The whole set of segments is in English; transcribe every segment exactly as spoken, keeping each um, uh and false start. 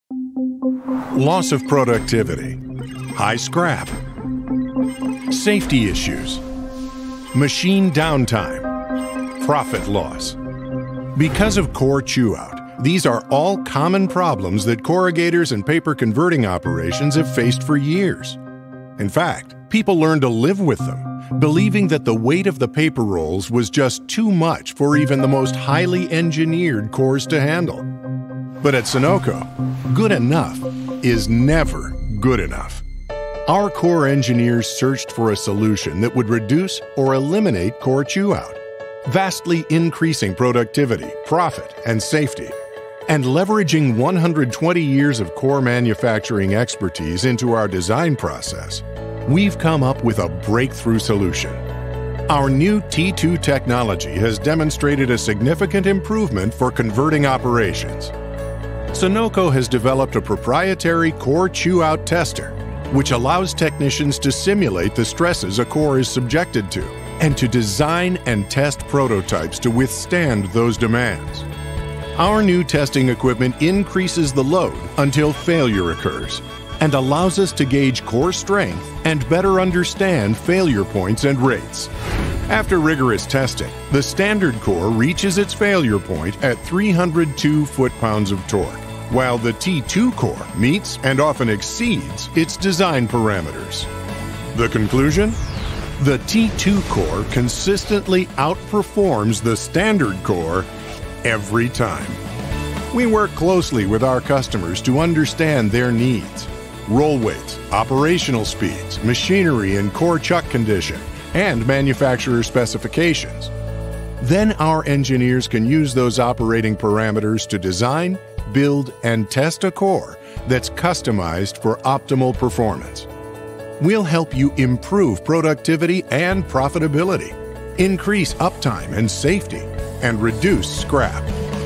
Loss of productivity, high scrap, safety issues, machine downtime, profit loss. Because of core chewout, these are all common problems that corrugators and paper converting operations have faced for years. In fact, people learned to live with them, believing that the weight of the paper rolls was just too much for even the most highly engineered cores to handle. But at Sonoco, good enough is never good enough. Our core engineers searched for a solution that would reduce or eliminate core chewout, vastly increasing productivity, profit, and safety. And leveraging one hundred twenty years of core manufacturing expertise into our design process, we've come up with a breakthrough solution. Our new T two technology has demonstrated a significant improvement for converting operations. Sonoco has developed a proprietary core chewout tester, which allows technicians to simulate the stresses a core is subjected to and to design and test prototypes to withstand those demands. Our new testing equipment increases the load until failure occurs and allows us to gauge core strength and better understand failure points and rates. After rigorous testing, the standard core reaches its failure point at three hundred two foot-pounds of torque, while the T two core meets and often exceeds its design parameters. The conclusion? The T two core consistently outperforms the standard core every time. We work closely with our customers to understand their needs, roll weights, operational speeds, machinery and core chuck condition, and manufacturer specifications. Then our engineers can use those operating parameters to design, build, and test a core that's customized for optimal performance. We'll help you improve productivity and profitability, increase uptime and safety, and reduce scrap.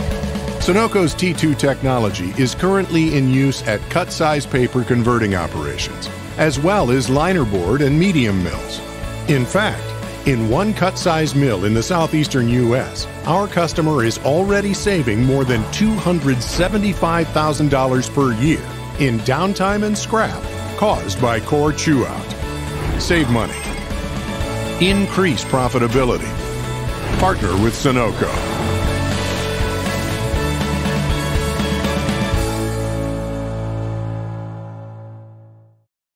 Sonoco's T two technology is currently in use at cut-size paper converting operations, as well as linerboard and medium mills. In fact, in one cut-size mill in the southeastern U S, our customer is already saving more than two hundred seventy-five thousand dollars per year in downtime and scrap caused by core chewout. Save money. Increase profitability. Partner with Sonoco.